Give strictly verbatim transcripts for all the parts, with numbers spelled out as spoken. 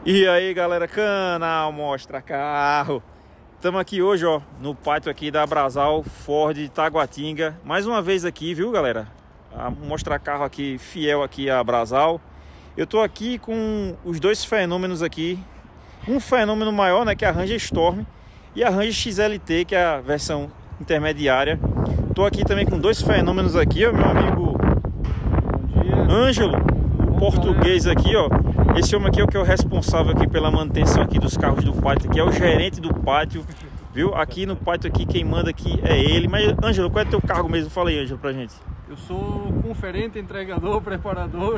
E aí galera, canal Mostra Carro. Estamos aqui hoje ó, no pátio aqui da Brasal Ford Taguatinga. Mais uma vez aqui, viu galera? A Mostra Carro aqui, fiel aqui a Brasal. Eu tô aqui com os dois fenômenos aqui. Um fenômeno maior, né, que é a Ranger Storm, e a Ranger X L T, que é a versão intermediária. Tô aqui também com dois fenômenos aqui, ó, meu amigo Ângelo, o português aqui, ó. Esse homem aqui é o que é o responsável aqui pela manutenção aqui dos carros do pátio, que é o gerente do pátio, viu? Aqui no pátio aqui, quem manda aqui é ele. Mas, Ângelo, qual é o teu cargo mesmo? Fala aí, Ângelo, pra gente. Eu sou conferente, entregador, preparador.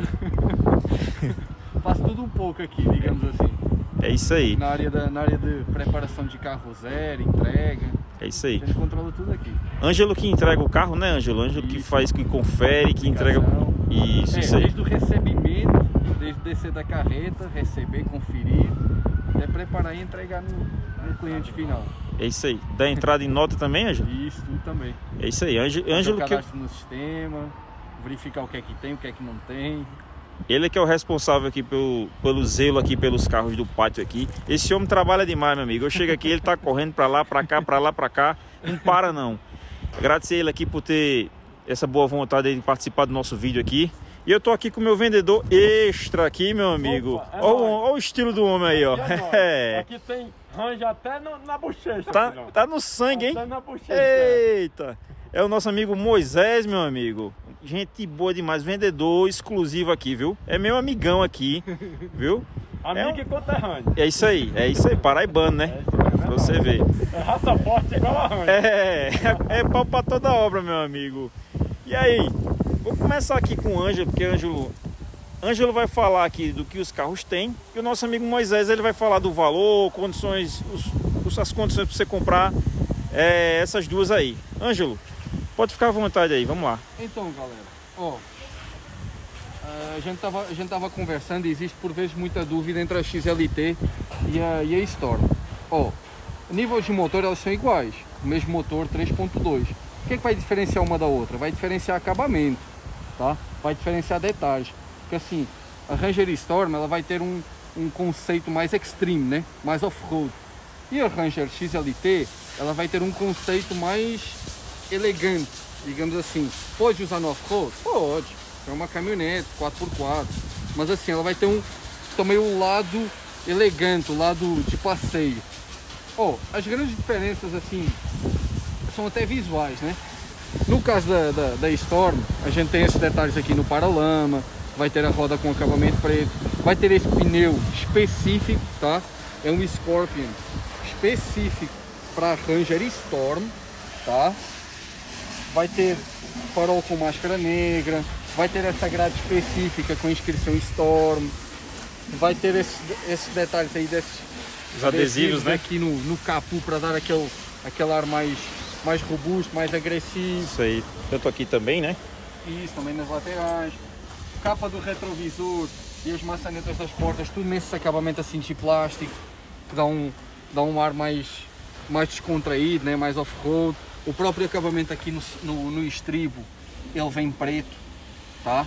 Faço tudo um pouco aqui, digamos assim. É isso aí. Na área, da, na área de preparação de carro zero, entrega. É isso aí. A gente controla tudo aqui. Ângelo que entrega o carro, né, Ângelo? Ângelo que faz, que confere, que entrega. Isso, é, isso aí. Desde o recebimento, desde descer da carreta, receber, conferir, até preparar e entregar no, no cliente final. É isso aí. Dá entrada em nota também, Ângelo? Isso, tudo também. É isso aí. Ângelo, Ângelo que cadastro no sistema, verificar o que é que tem, o que é que não tem. Ele é que é o responsável aqui pelo, pelo zelo aqui pelos carros do pátio aqui. Esse homem trabalha demais, meu amigo. Eu chego aqui, ele tá correndo pra lá, pra cá, pra lá, pra cá. Não para não. Agradecer ele aqui por ter essa boa vontade de participar do nosso vídeo aqui. E eu tô aqui com o meu vendedor extra aqui, meu amigo. Opa, é olha, o, olha o estilo do homem aí, ó. É. Aqui tem Ranger até no, na bochecha. Tá, tá no sangue, hein? Até na bochecha. Eita! É o nosso amigo Moisés, meu amigo. Gente boa demais, vendedor exclusivo aqui, viu? É meu amigão aqui, viu? Amigo é um... e conterrâneo. É isso aí, é isso aí, paraibano, né? É, pra você ver. É raça forte igual a Ranger. É, é, é pau pra toda obra, meu amigo. E aí, vou começar aqui com o Ângelo, porque Ângelo, Ângelo vai falar aqui do que os carros têm. E o nosso amigo Moisés, ele vai falar do valor, condições, os, as condições para você comprar é, essas duas aí. Ângelo, pode ficar à vontade aí, vamos lá. Então, galera, ó, a gente tava, a gente tava conversando e existe por vezes muita dúvida entre a X L T e a, e a Storm. Ó, nível de motor elas são iguais, o mesmo motor três ponto dois. O que é que vai diferenciar uma da outra? Vai diferenciar acabamento, tá? Vai diferenciar detalhes. Porque assim, a Ranger Storm ela vai ter um, um conceito mais extreme, né? Mais off-road. E a Ranger X L T ela vai ter um conceito mais elegante, digamos assim. Pode usar no off-road? Pode. É uma caminhonete quatro por quatro. Mas assim, ela vai ter um também o lado elegante, o lado de passeio. Oh, as grandes diferenças assim são até visuais, né? No caso da, da, da Storm, a gente tem esses detalhes aqui no paralama, vai ter a roda com acabamento preto, vai ter esse pneu específico, tá? É um Scorpion específico para Ranger Storm, tá? Vai ter farol com máscara negra, vai ter essa grade específica com inscrição Storm, vai ter esses, esses detalhes aí desses os adesivos, adesivos né? Aqui no, no capu para dar aquele, aquele ar mais, mais robusto, mais agressivo. Isso aí, tanto aqui também, né? Isso, também nas laterais. Capa do retrovisor e as maçanetas das portas, tudo nesse acabamento assim de plástico, que dá um, dá um ar mais, mais descontraído, né? Mais off-road. O próprio acabamento aqui no, no, no estribo, ele vem preto, tá?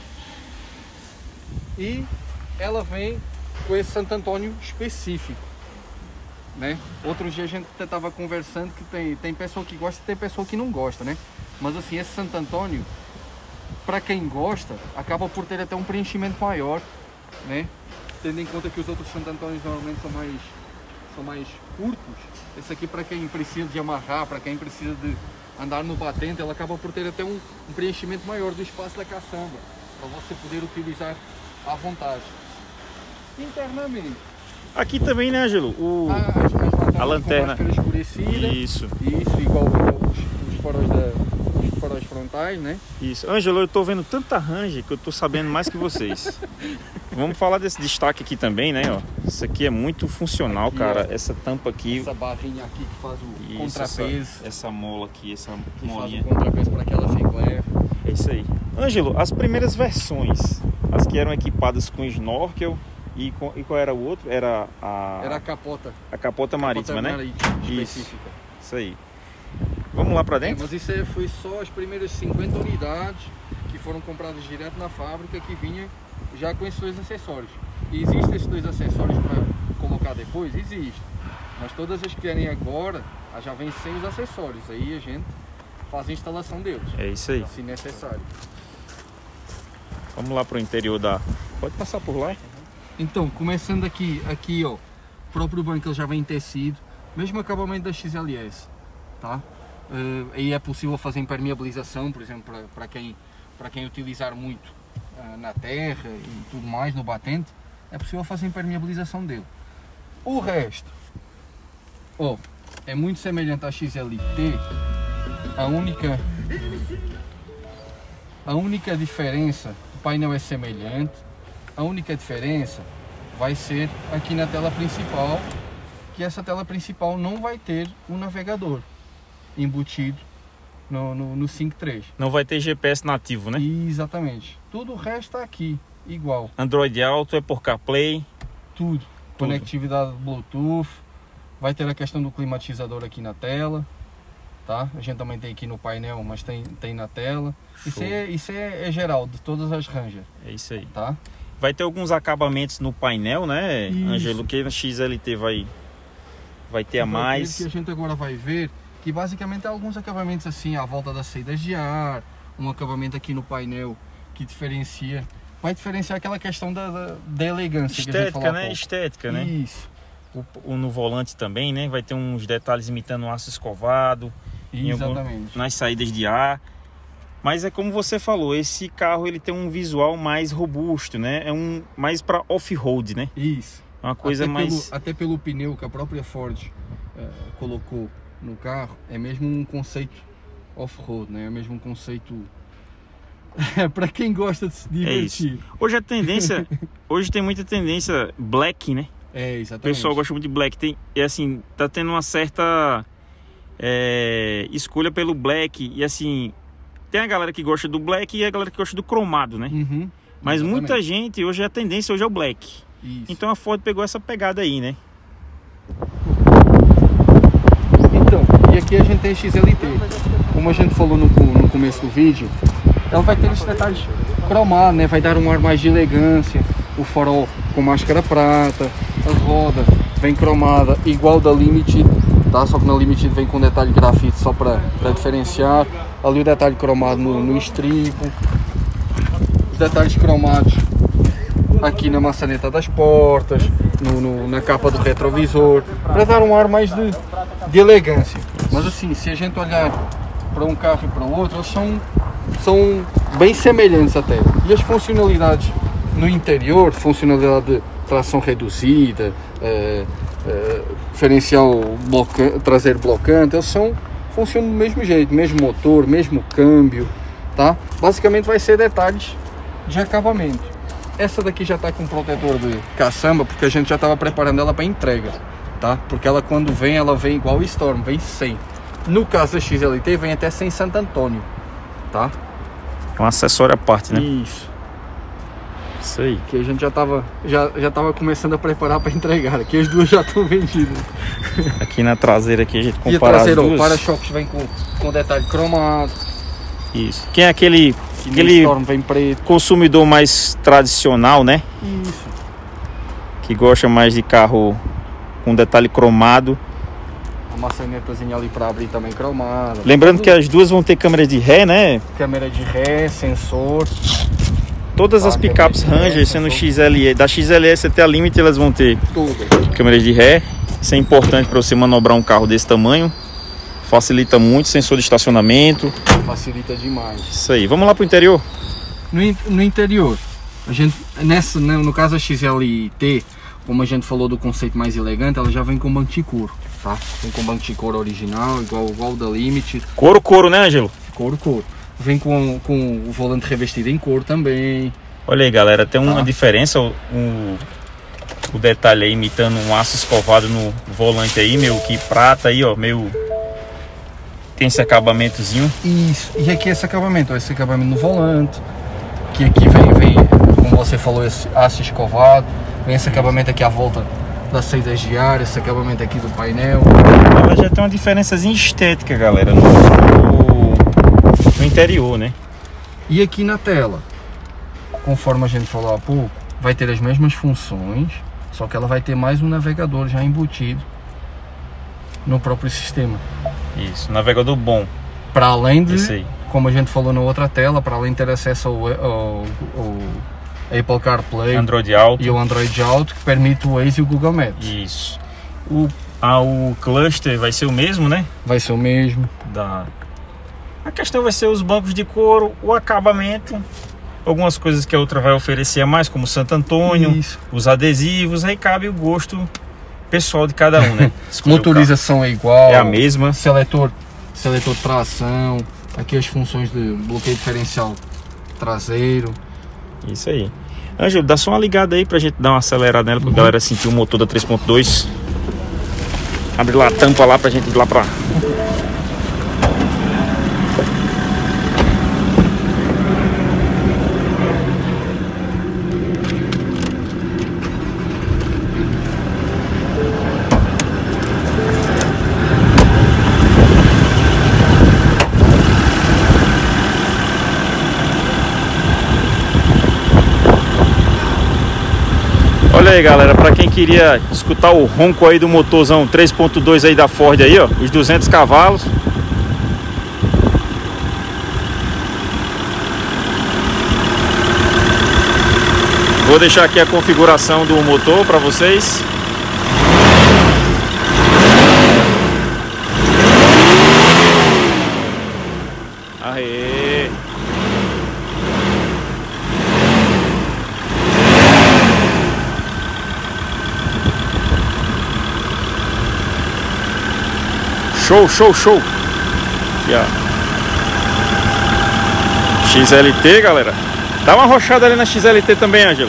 E ela vem com esse Santo Antônio específico, né? Outro dia a gente estava conversando que tem, tem pessoa que gosta e tem pessoa que não gosta, né? Mas assim, esse Santo Antônio, para quem gosta, acaba por ter até um preenchimento maior, né? Tendo em conta que os outros Santo Antônios normalmente são mais, são mais curtos. Esse aqui, para quem precisa de amarrar, para quem precisa de andar no batente, ela acaba por ter até um, um preenchimento maior do espaço da caçamba, para você poder utilizar à vontade. Internamente, aqui também, né, Ângelo? O... A, as, as a lanterna escurecida. Isso. Isso, igual os, os, faróis da, os faróis frontais, né? Isso. Ângelo, eu tô vendo tanta Ranger que eu tô sabendo mais que vocês. Vamos falar desse destaque aqui também, né? Ó. Isso aqui é muito funcional, aqui, cara. Ó, essa tampa aqui. Essa barrinha aqui que faz o isso, contrapeso. Essa, essa mola aqui, essa que molinha. faz o contrapeso para que ela fique leve. É isso aí. Ângelo, as primeiras versões, as que eram equipadas com snorkel. E, com, e qual era o outro? Era a... Era a capota. A capota marítima, capota né? Marítima, isso. Específica. Isso aí. Vamos lá pra dentro? É, mas isso aí foi só as primeiras cinquenta unidades que foram compradas direto na fábrica, que vinha já com esses dois acessórios. Existem esses dois acessórios para colocar depois? Existe. Mas todas as que vierem agora, já vem sem os acessórios. Aí a gente faz a instalação deles. É isso aí. Se necessário. Vamos lá pro interior da... Pode passar por lá? Então, começando aqui, aqui ó, o próprio banco ele já vem tecido, mesmo acabamento da X L S, tá? Uh, aí é possível fazer impermeabilização, por exemplo, para quem, para quem utilizar muito uh, na terra e tudo mais, no batente, é possível fazer impermeabilização dele. O resto, ó, é muito semelhante à X L T, a única, a única diferença, o painel é semelhante, a única diferença vai ser aqui na tela principal, que essa tela principal não vai ter um navegador embutido no, no, no Sync três. Não vai ter G P S nativo, né? Exatamente. Tudo o resto está aqui, igual. Android Auto, é por CarPlay. Tudo. Tudo. Conectividade Bluetooth. Vai ter a questão do climatizador aqui na tela. Tá? A gente também tem aqui no painel, mas tem, tem na tela. Show. Isso, é, isso é, é geral, de todas as Ranger. É isso aí. Tá? Vai ter alguns acabamentos no painel, né, Isso. Ângelo? Que na X L T vai, vai ter a Vai ter mais. que a gente agora vai ver que basicamente há alguns acabamentos assim à volta das saídas de ar, um acabamento aqui no painel que diferencia, vai diferenciar aquela questão da, da, da elegância. Estética, que a gente falou há né? pouco. Estética, né? Isso. O, o, no volante também, né? Vai ter uns detalhes imitando um aço escovado. em algum- Exatamente. nas saídas de ar. Mas é como você falou, esse carro ele tem um visual mais robusto, né? É um mais para off-road, né? Isso. É uma coisa até mais... Pelo, até pelo pneu que a própria Ford eh, colocou no carro, é mesmo um conceito off-road, né? É mesmo um conceito para quem gosta de se É isso. divertir. Hoje a tendência, hoje tem muita tendência black, né? É, O exatamente. pessoal gosta muito de black. Tem, é assim, tá tendo uma certa é, escolha pelo black. E assim, tem a galera que gosta do black e a galera que gosta do cromado, né? Uhum, Mas exatamente. muita gente, hoje a tendência hoje é o black. Isso. Então a Ford pegou essa pegada aí, né? Então, e aqui a gente tem a X L T. Como a gente falou no, no começo do vídeo, ela vai ter esses detalhes cromados, né? Vai dar um ar mais de elegância. O farol com máscara prata, a roda vem cromada igual da Limited, tá? Só que na Limited vem com detalhe grafite só para diferenciar. Ali o detalhe cromado no, no estripo, os detalhes cromados aqui na maçaneta das portas, no, no, na capa do retrovisor, para dar um ar mais de, de elegância. Mas assim, se a gente olhar para um carro e para o outro, eles são, são bem semelhantes até. E as funcionalidades no interior, funcionalidade de tração reduzida, é, é, diferencial bloca, traseiro blocante, eles são, funcionam do mesmo jeito, mesmo motor, mesmo câmbio, tá? Basicamente vai ser detalhes de acabamento. Essa daqui já está com protetor de caçamba, porque a gente já estava preparando ela para entrega, tá? Porque ela quando vem, ela vem igual o Storm, vem sem. No caso da X L T, vem até sem Santo Antônio, tá? É um acessório à parte, né? Isso. Isso aí. Que a gente já estava já, já tava começando a preparar para entregar. Aqui as duas já estão vendidas. Aqui na traseira aqui a gente E a compara as traseira, o duas. para-choques vem com, com detalhe cromado. Isso. Quem é aquele, E aquele no Storm vem preto. consumidor mais tradicional, né? Isso. Que gosta mais de carro com detalhe cromado. A maçanetazinha ali para abrir também cromada. Lembrando que as duas vão ter câmeras de ré, né? Câmera de ré, sensor. Todas Ah, as picapes câmera de ré, Ranger, sendo sensor. X L E, da X L S até a Limit, elas vão ter Tudo. câmeras de ré. Isso é importante para você manobrar um carro desse tamanho. Facilita muito, sensor de estacionamento. Facilita demais. Isso aí. Vamos lá pro interior? No, in- no interior, a gente, nessa, né, no caso a X L T, como a gente falou do conceito mais elegante, ela já vem com banco de couro, tá? Vem com banco de couro original, igual, igual o da Limit, Couro, couro, né, Ângelo? couro, couro. Vem com, com o volante revestido em couro também. Olha aí, galera, tem uma Tá. diferença, o, o, o detalhe aí imitando um aço escovado no volante aí, meu, que prata aí, ó, meio... Tem esse acabamentozinho. Isso, e aqui esse acabamento, ó, esse acabamento no volante, que aqui vem, vem, como você falou, esse aço escovado, vem esse acabamento aqui à volta das saídas de ar, esse acabamento aqui do painel. Ela já tem uma diferençazinha estética, galera, no, no, no interior, né? E aqui na tela, conforme a gente falou há pouco, vai ter as mesmas funções, só que ela vai ter mais um navegador já embutido no próprio sistema. Isso, navegador bom. Para além de, como a gente falou na outra tela, para além de ter acesso ao, ao, ao Apple CarPlay, Android Auto e o Android Auto, que permite o Waze e o Google Maps. Isso. O, ah, o cluster vai ser o mesmo, né? Vai ser o mesmo. Da... A questão vai ser os bancos de couro, o acabamento, algumas coisas que a outra vai oferecer a mais, como Santo Antônio, Isso. os adesivos, aí cabe o gosto pessoal de cada um, né? Motorização é igual. É a mesma. Seletor, seletor de tração, aqui as funções de bloqueio diferencial traseiro. Isso aí. Ângelo, dá só uma ligada aí pra gente dar uma acelerada nela, pra uhum. galera sentir o motor da três ponto dois. Abre lá a tampa lá pra gente ir lá pra... Olha aí, galera, para quem queria escutar o ronco aí do motorzão três ponto dois aí da Ford aí, ó, os duzentos cavalos. Vou deixar aqui a configuração do motor para vocês. Aê! Show, show, show. Aqui, ó. X L T, galera. Dá uma arrochada ali na X L T também, Ângelo.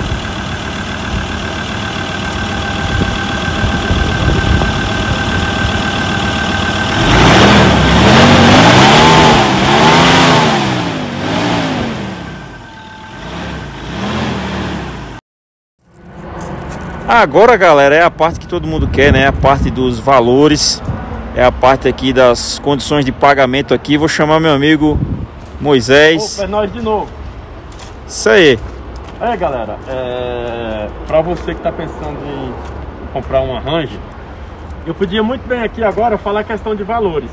Agora, galera, é a parte que todo mundo quer, né? A parte dos valores. É a parte aqui das condições de pagamento aqui. Vou chamar meu amigo Moisés. Opa, é nós de novo. Isso aí. É, galera, é... para você que está pensando em comprar uma Ranger, eu podia muito bem aqui agora falar a questão de valores,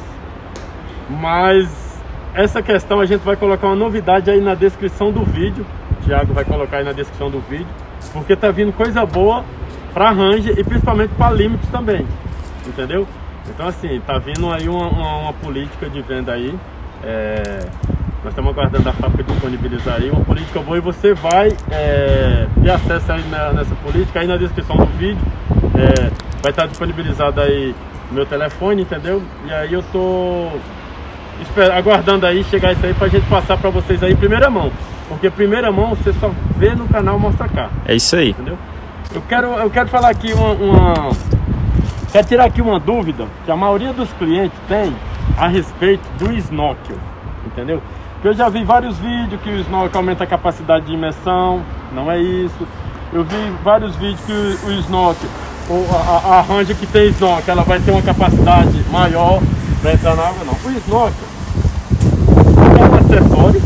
mas essa questão a gente vai colocar uma novidade aí na descrição do vídeo. O Thiago vai colocar aí na descrição do vídeo, porque tá vindo coisa boa para Ranger e principalmente para Limite também, entendeu? Então assim, tá vindo aí uma, uma, uma política de venda aí, é, nós estamos aguardando a fábrica disponibilizar aí uma política boa e você vai é, ter acesso aí na, nessa política, aí na descrição do vídeo, é, vai estar disponibilizado aí o meu telefone, entendeu? E aí eu tô esper, aguardando aí chegar isso aí pra gente passar pra vocês aí em primeira mão, porque primeira mão você só vê no canal Mostra Carro. É isso aí. Entendeu? Eu quero, eu quero falar aqui uma... uma Quero tirar aqui uma dúvida que a maioria dos clientes tem a respeito do snorkel, entendeu? Porque eu já vi vários vídeos que o snorkel aumenta a capacidade de imersão, não é isso. Eu vi vários vídeos que o, o snorkel, ou a, a Ranger que tem snorkel, ela vai ter uma capacidade maior para entrar na água, não. O snorkel é um acessório,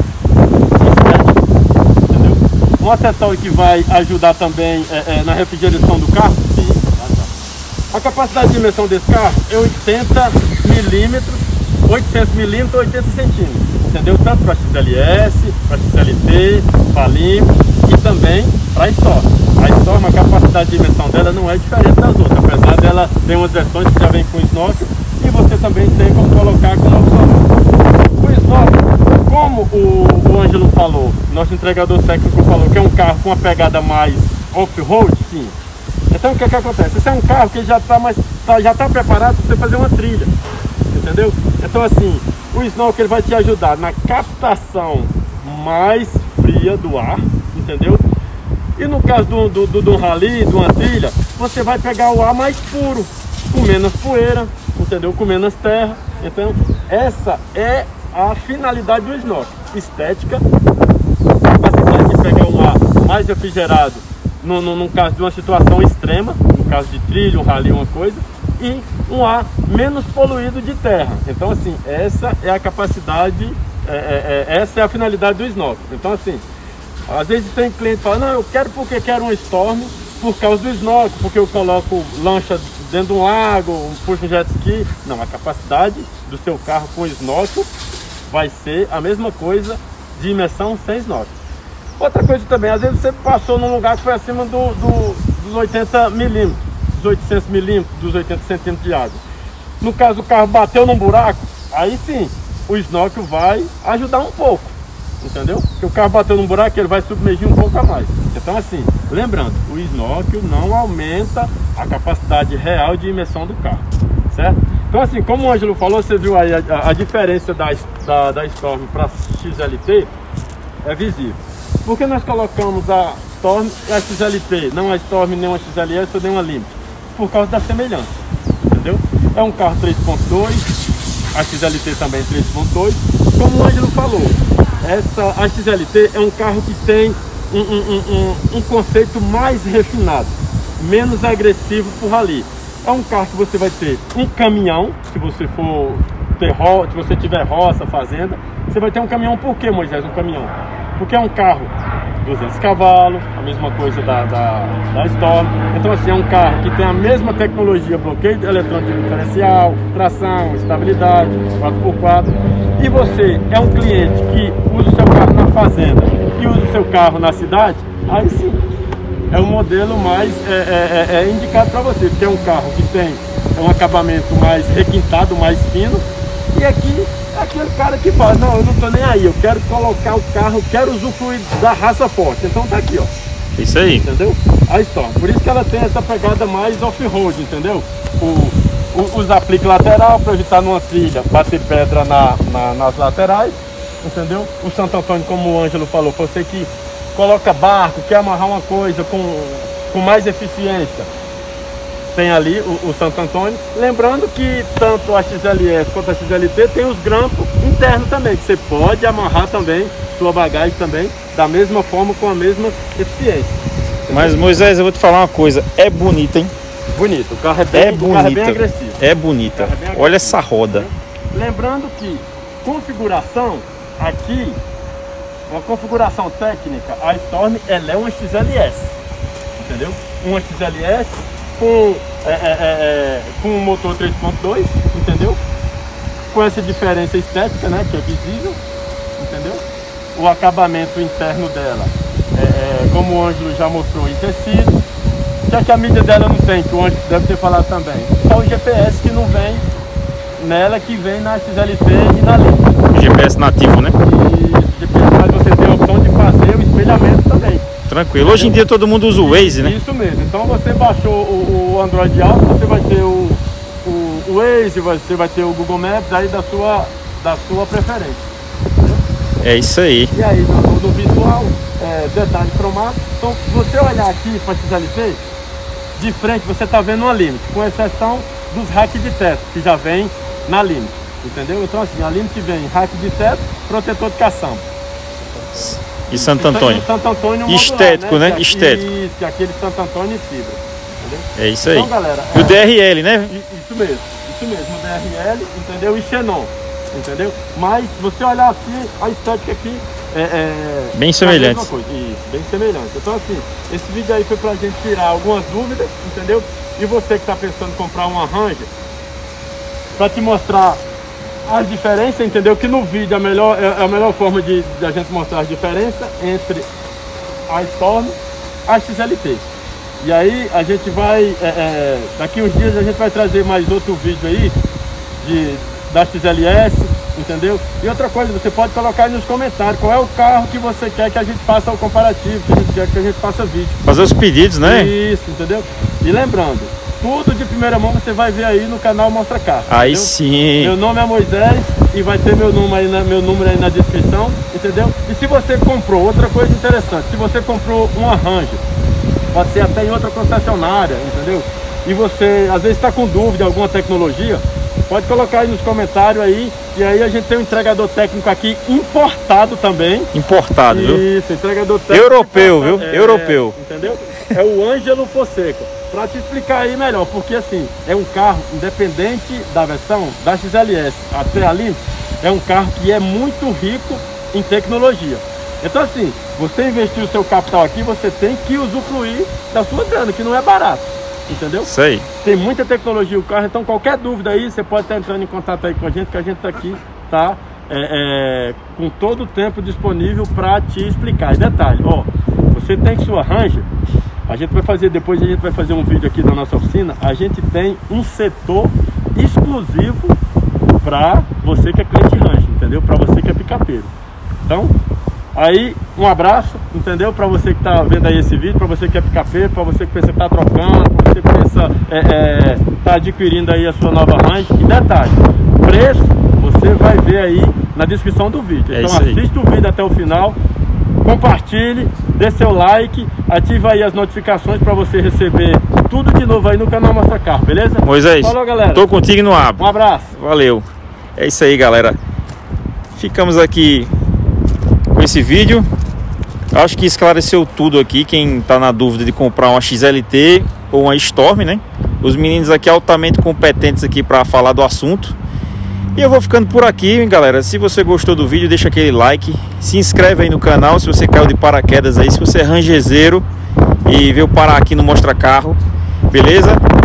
entendeu? Um acessório que vai ajudar também é, é, na refrigeração do carro, sim. A capacidade de imersão desse carro é oitenta milímetros, oitocentos milímetros, oitenta centímetros, entendeu? Tanto para X L S, para X L T, para Limite e também para a Storm. A Storm, a capacidade de imersão dela não é diferente das outras, apesar dela ter umas versões que já vem com snorkel e você também tem como colocar como opção. O snorkel, como o, o Ângelo falou, nosso entregador técnico falou que é um carro com uma pegada mais off-road, sim. Então o que, que acontece? Esse é um carro que já está tá, já tá preparado para você fazer uma trilha, entendeu? Então assim, o snorkel vai te ajudar na captação mais fria do ar, entendeu? E no caso do, do, do, do rally, de uma trilha, você vai pegar o ar mais puro, com menos poeira, entendeu? Com menos terra. Então essa é a finalidade do snorkel. Estética, capacidade de pegar um ar mais refrigerado, No, no, no caso de uma situação extrema, no caso de trilha, um rally, uma coisa, e um ar menos poluído de terra. Então assim, essa é a capacidade, é, é, essa é a finalidade do snorkel. Então assim, Às vezes tem cliente que fala, não, eu quero porque quero um Storm por causa do snorkel, porque eu coloco lancha dentro de um lago, puxo um jet ski. Não, a capacidade do seu carro com snorkel vai ser a mesma coisa de imersão sem snorkel. Outra coisa também, às vezes você passou num lugar que foi acima do, do, dos oitenta milímetros, dos oitocentos milímetros, dos oitenta centímetros de água. No caso, o carro bateu num buraco, aí sim, o snorkel vai ajudar um pouco, entendeu? Porque o carro bateu num buraco, ele vai submergir um pouco a mais. Então assim, lembrando, o snorkel não aumenta a capacidade real de imersão do carro, certo? Então assim, como o Ângelo falou, você viu aí a, a diferença da, da, da Storm para a X L T é visível. Por que nós colocamos a Storm e a X L T, não a Storm, nem uma X L S ou nem uma Limit? Por causa da semelhança, entendeu? É um carro três ponto dois, a X L T também três ponto dois. Como o Ângelo falou, essa, a X L T é um carro que tem um, um, um, um conceito mais refinado, menos agressivo por rally. É um carro que você vai ter um caminhão, se você for ter ro se você tiver roça, fazenda, você vai ter um caminhão. Por que, Moisés, um caminhão? Porque é um carro duzentos cavalos, a mesma coisa da, da, da Storm. Então assim, é um carro que tem a mesma tecnologia, bloqueio eletrônico diferencial, tração, estabilidade, quatro por quatro. E você é um cliente que usa o seu carro na fazenda e usa o seu carro na cidade, aí sim, é o modelo mais é, é, é indicado para você, porque é um carro que tem um acabamento mais requintado, mais fino. E aqui é aquele cara que fala, não, eu não tô nem aí, eu quero colocar o carro, eu quero usufruir da raça forte. Então tá aqui, ó. Isso aí. Entendeu? A Storm. Por isso que ela tem essa pegada mais off-road, entendeu? O, o, os apliques lateral para evitar numa trilha bater pedra na, na, nas laterais, entendeu? O Santo Antônio, como o Ângelo falou, você que coloca barco, quer amarrar uma coisa com, com mais eficiência, tem ali o, o Santo Antônio. Lembrando que tanto a X L S quanto a X L T tem os grampos internos também, que você pode amarrar também sua bagagem também da mesma forma, com a mesma eficiência. Mas Moisés, eu vou te falar uma coisa, é bonita, hein? Bonito, o carro é bem, É o carro bonita, é bem agressivo. é bonita. O carro é bem agressivo. Olha essa roda. Lembrando que configuração aqui, uma configuração técnica, a Storm ela é uma X L S, entendeu? Uma X L S com, é, é, é, com um motor três ponto dois, entendeu? Com essa diferença estética, né, que é visível, entendeu? O acabamento interno dela, é, é, como o Ângelo já mostrou, em tecido. O que é que a mídia dela não tem, que o Ângelo deve ter falado também? É o G P S que não vem nela, que vem na X L T e na Limit. G P S nativo, né? E G P S, mas você tem a opção de fazer o espelhamento também. Tranquilo. Hoje em dia todo mundo usa o Waze, né? Isso mesmo. Então você baixou o, o Android Auto, você vai ter o, o, o Waze, você vai ter o Google Maps aí da sua, da sua preferência. É isso aí. E aí no, no visual, é, detalhe cromático. Então se você olhar aqui para a X L T, de frente você está vendo uma Limit, com exceção dos racks de teto, que já vem na Limit, entendeu? Então assim, a Limit vem rack de teto, protetor de caçamba. E Santo Antônio. E Santo Antônio modular, Estético, né? Que, Estético. Isso, aquele Santo Antônio e fibra, entendeu? É isso aí. Então, galera, E o é, D R L, né? isso mesmo, isso mesmo, o D R L, entendeu? E Xenon, entendeu? Mas se você olhar assim, a estética aqui é, é Bem é semelhante. a mesma coisa. Isso, bem semelhante. Então assim, esse vídeo aí foi pra gente tirar algumas dúvidas, entendeu? E você que está pensando em comprar uma Ranger, para te mostrar as diferenças, entendeu? Que no vídeo a melhor, é a melhor forma de, de a gente mostrar as diferenças entre a Storm e a X L T. E aí a gente vai, é, é, daqui uns dias a gente vai trazer mais outro vídeo aí de, da X L S, entendeu? E outra coisa, você pode colocar aí nos comentários qual é o carro que você quer que a gente faça o comparativo, que a gente quer que a gente faça vídeo. Fazer os pedidos, né? Isso, entendeu? E lembrando, tudo de primeira mão você vai ver aí no canal Mostra Carro. Aí entendeu? sim. Meu nome é Moisés e vai ter meu número aí na, meu número aí na descrição, entendeu? E se você comprou, outra coisa interessante, se você comprou uma Ranger, pode ser até em outra concessionária, entendeu? E você às vezes está com dúvida de alguma tecnologia, pode colocar aí nos comentários aí, e aí a gente tem um entregador técnico aqui importado também. Importado, viu? Isso, entregador técnico Europeu, importado. viu? É, Europeu. Entendeu? É o Ângelo Fonseca. Para te explicar aí melhor, porque assim, é um carro independente da versão da X L S até a Limit, é um carro que é muito rico em tecnologia. Então assim, você investir o seu capital aqui, você tem que usufruir da sua grana, que não é barato, entendeu? Sei. Tem muita tecnologia o carro, então qualquer dúvida aí, você pode estar entrando em contato aí com a gente, que a gente tá aqui, tá? É, é, com todo o tempo disponível para te explicar. E detalhe, ó, você tem sua Ranger, a gente vai fazer, depois a gente vai fazer um vídeo aqui da nossa oficina, a gente tem um setor exclusivo para você que é cliente Ranger, entendeu? Para você que é picapeiro. Então, aí, um abraço, entendeu? Para você que está vendo aí esse vídeo, para você que é picapeiro, para você que pensa que está trocando, para você que pensa é, é, tá adquirindo aí a sua nova Ranger. E detalhe, preço você vai ver aí na descrição do vídeo. É então assista o vídeo até o final, compartilhe, dê seu like, ative aí as notificações para você receber tudo de novo aí no canal Mostra Carro, beleza? Moisés, falou, galera. Tô contigo no abo. Um abraço. Valeu. É isso aí, galera. Ficamos aqui com esse vídeo. Acho que esclareceu tudo aqui. Quem tá na dúvida de comprar uma X L T ou uma Storm, né? Os meninos aqui altamente competentes aqui para falar do assunto. E eu vou ficando por aqui, hein, galera. Se você gostou do vídeo, deixa aquele like. Se inscreve aí no canal se você caiu de paraquedas aí. Se você é rangezeiro e veio parar aqui no Mostra Carro, beleza?